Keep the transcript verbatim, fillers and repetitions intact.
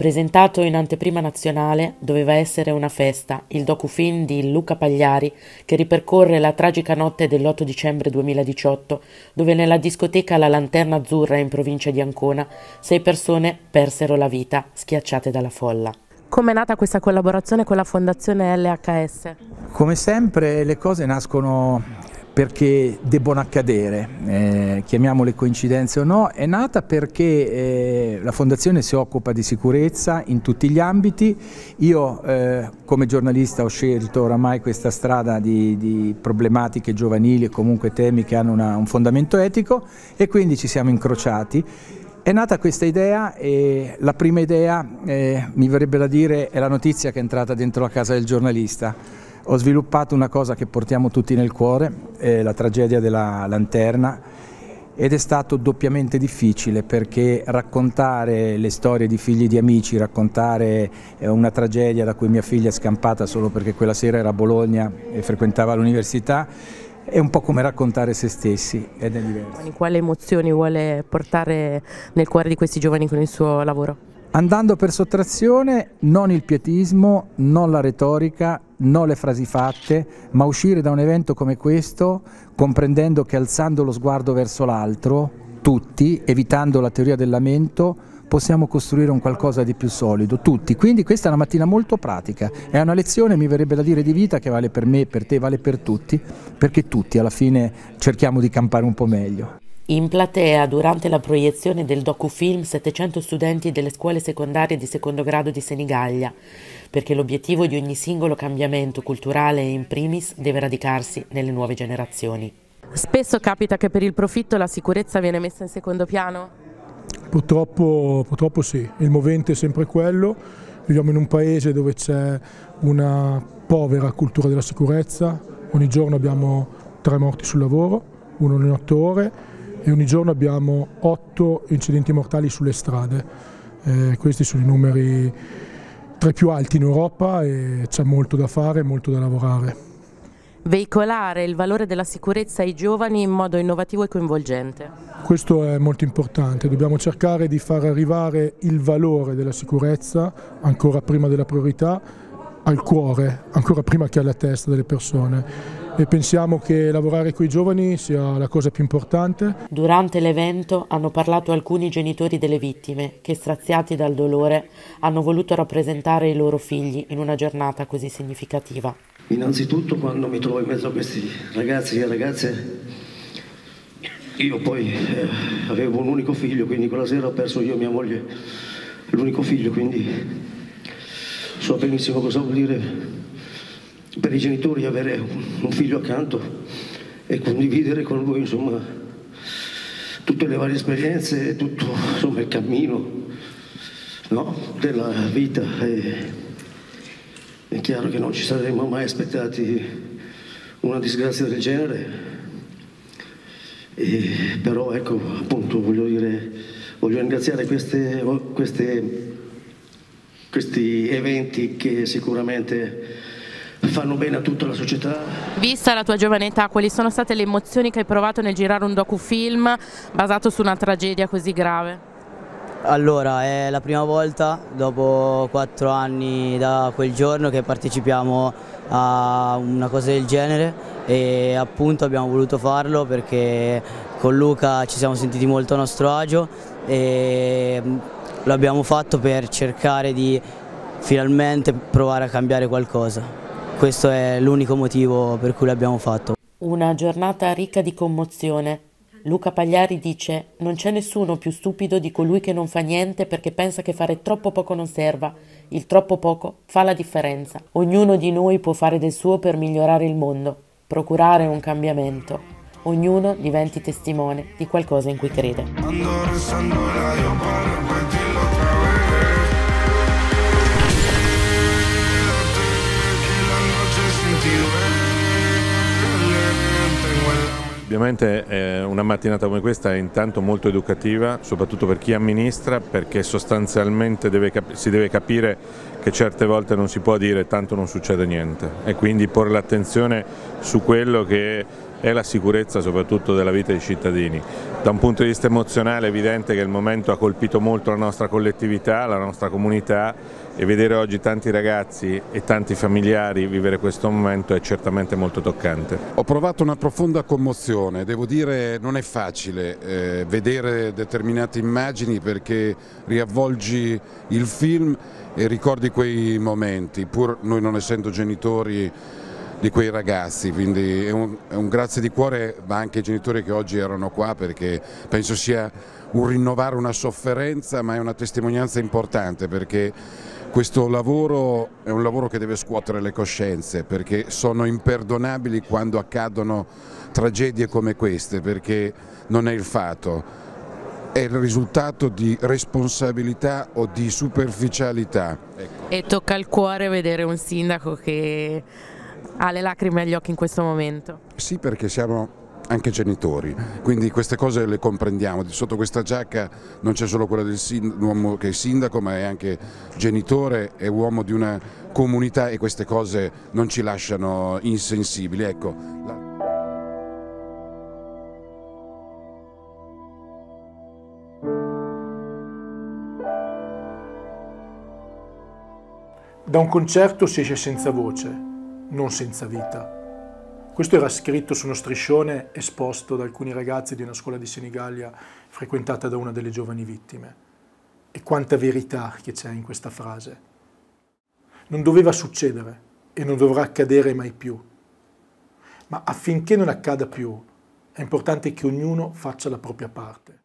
Presentato in anteprima nazionale, doveva essere una festa, il docufilm di Luca Pagliari che ripercorre la tragica notte dell'otto dicembre duemiladiciotto, dove nella discoteca La Lanterna Azzurra in provincia di Ancona sei persone persero la vita schiacciate dalla folla. Come è nata questa collaborazione con la Fondazione L H S? Come sempre le cose nascono perché debbono accadere, eh, chiamiamole coincidenze o no. È nata perché eh, la Fondazione si occupa di sicurezza in tutti gli ambiti. Io eh, come giornalista ho scelto oramai questa strada di, di problematiche giovanili e comunque temi che hanno una, un fondamento etico, e quindi ci siamo incrociati. È nata questa idea e la prima idea, eh, mi verrebbe da dire, è la notizia che è entrata dentro la casa del giornalista. Ho sviluppato una cosa che portiamo tutti nel cuore, eh, la tragedia della Lanterna, ed è stato doppiamente difficile perché raccontare le storie di figli di amici, raccontare eh, una tragedia da cui mia figlia è scampata solo perché quella sera era a Bologna e frequentava l'università, è un po' come raccontare se stessi ed è diverso. Quali emozioni vuole portare nel cuore di questi giovani con il suo lavoro? Andando per sottrazione, non il pietismo, non la retorica, non le frasi fatte, ma uscire da un evento come questo comprendendo che alzando lo sguardo verso l'altro, tutti, evitando la teoria del lamento, possiamo costruire un qualcosa di più solido, tutti. Quindi questa è una mattina molto pratica, è una lezione, mi verrebbe da dire, di vita che vale per me, per te, vale per tutti, perché tutti alla fine cerchiamo di campare un po' meglio. In platea, durante la proiezione del docufilm, settecento studenti delle scuole secondarie di secondo grado di Senigallia, perché l'obiettivo di ogni singolo cambiamento culturale e in primis deve radicarsi nelle nuove generazioni. Spesso capita che per il profitto la sicurezza viene messa in secondo piano? Purtroppo, purtroppo sì, il movente è sempre quello. Viviamo in un paese dove c'è una povera cultura della sicurezza, ogni giorno abbiamo tre morti sul lavoro, uno in otto ore, e ogni giorno abbiamo otto incidenti mortali sulle strade. Eh, questi sono i numeri tra i più alti in Europa e c'è molto da fare, molto da lavorare. Veicolare il valore della sicurezza ai giovani in modo innovativo e coinvolgente. Questo è molto importante, dobbiamo cercare di far arrivare il valore della sicurezza, ancora prima della priorità, al cuore, ancora prima che alla testa delle persone. E pensiamo che lavorare con i giovani sia la cosa più importante. Durante l'evento hanno parlato alcuni genitori delle vittime che, straziati dal dolore, hanno voluto rappresentare i loro figli in una giornata così significativa. Innanzitutto, quando mi trovo in mezzo a questi ragazzi e ragazze, io poi eh, avevo un unico figlio, quindi quella sera ho perso io e mia moglie l'unico figlio, quindi so benissimo cosa vuol dire per i genitori avere un figlio accanto e condividere con lui, insomma, tutte le varie esperienze, tutto, insomma, il cammino, no, della vita. E, è chiaro che non ci saremmo mai aspettati una disgrazia del genere, e, però ecco, appunto, voglio dire, voglio ringraziare queste, queste, questi eventi che sicuramente fanno bene a tutta la società. Vista la tua giovane età, quali sono state le emozioni che hai provato nel girare un docufilm basato su una tragedia così grave? Allora, è la prima volta dopo quattro anni da quel giorno che partecipiamo a una cosa del genere, e appunto abbiamo voluto farlo perché con Luca ci siamo sentiti molto a nostro agio e l'abbiamo fatto per cercare di finalmente provare a cambiare qualcosa. Questo è l'unico motivo per cui l'abbiamo fatto. Una giornata ricca di commozione. Luca Pagliari dice: non c'è nessuno più stupido di colui che non fa niente perché pensa che fare troppo poco non serva. Il troppo poco fa la differenza. Ognuno di noi può fare del suo per migliorare il mondo, procurare un cambiamento. Ognuno diventi testimone di qualcosa in cui crede. Ovviamente eh, una mattinata come questa è intanto molto educativa, soprattutto per chi amministra, perché sostanzialmente deve si deve capire che certe volte non si può dire tanto non succede niente, e quindi porre l'attenzione su quello che e la sicurezza soprattutto della vita dei cittadini. Da un punto di vista emozionale è evidente che il momento ha colpito molto la nostra collettività, la nostra comunità, e vedere oggi tanti ragazzi e tanti familiari vivere questo momento è certamente molto toccante. Ho provato una profonda commozione, devo dire non è facile eh, vedere determinate immagini perché riavvolgi il film e ricordi quei momenti, pur noi non essendo genitori di quei ragazzi, quindi è un, è un grazie di cuore ma anche ai genitori che oggi erano qua, perché penso sia un rinnovare una sofferenza, ma è una testimonianza importante, perché questo lavoro è un lavoro che deve scuotere le coscienze, perché sono imperdonabili quando accadono tragedie come queste, perché non è il fatto, è il risultato di responsabilità o di superficialità. Ecco. E tocca al cuore vedere un sindaco che ha le lacrime agli occhi in questo momento. Sì, perché siamo anche genitori, quindi queste cose le comprendiamo. Sotto questa giacca non c'è solo quella dell'uomo che è sindaco, ma è anche genitore e uomo di una comunità, e queste cose non ci lasciano insensibili. Ecco. Da un concerto si esce senza voce, non senza vita. Questo era scritto su uno striscione esposto da alcuni ragazzi di una scuola di Senigallia frequentata da una delle giovani vittime. E quanta verità che c'è in questa frase. Non doveva succedere e non dovrà accadere mai più. Ma affinché non accada più, è importante che ognuno faccia la propria parte.